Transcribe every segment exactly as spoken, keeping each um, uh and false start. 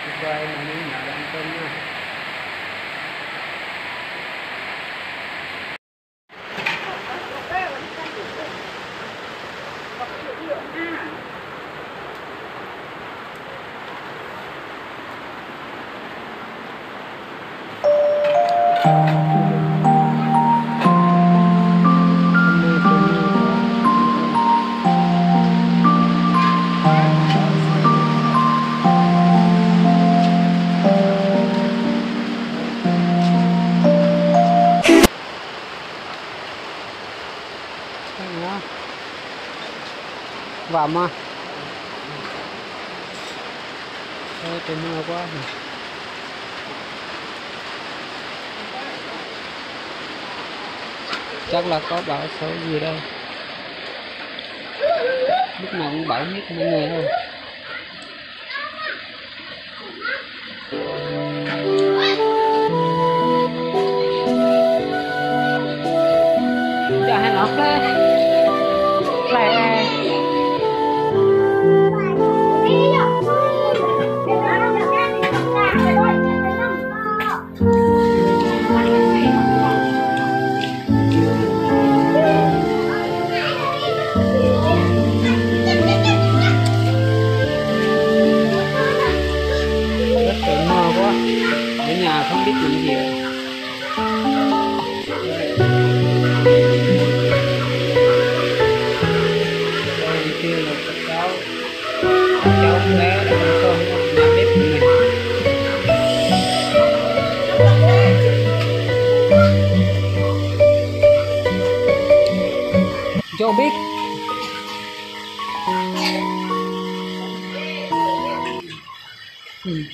Rồi mà mình nhớ ăn cơm nha. Vào mà đây trời mưa quá này. Chắc là có bão số gì đây, lúc nào cũng bão hết mọi người thôi. Dạ hay nó thế lại không biết làm gì rồi. Đây kia là các cháu các cháu bé đã ăn cơm nhà bếp của mình. Cho biết ừ.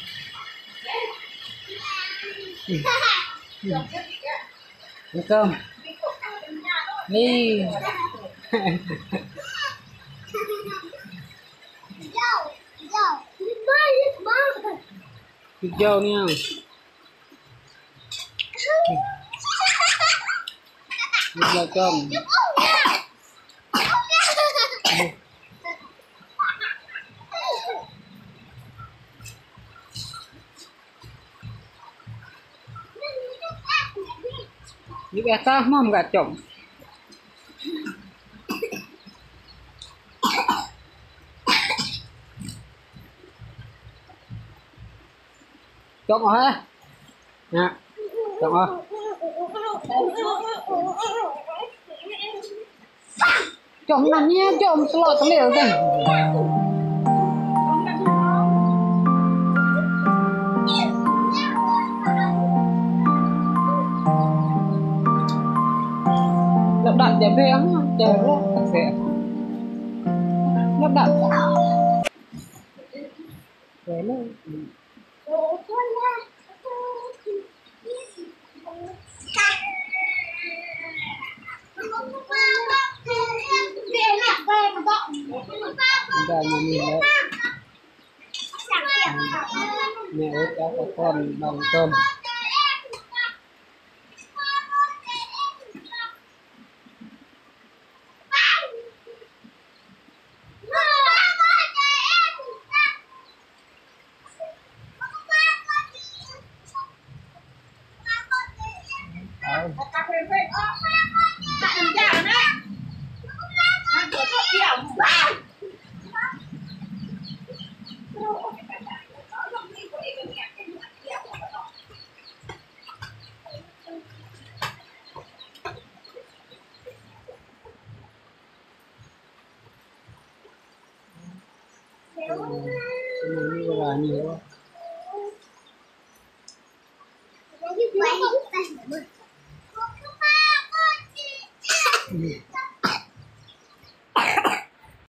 Ừ. Ừ. Ăn cơm đi. Thịt dâu nha. Thịt dâu cơm. Di beta mau nggak com? Com hả? Nè, com hả? Com nanya com selot selil deh. Lợn đạn chè ve á, chè ve, chè. Lợn đạn. Chè nó. Ra nhà mình đấy. Mẹ ơi cháu có con bằng cơm. Ini juga nhiều quá.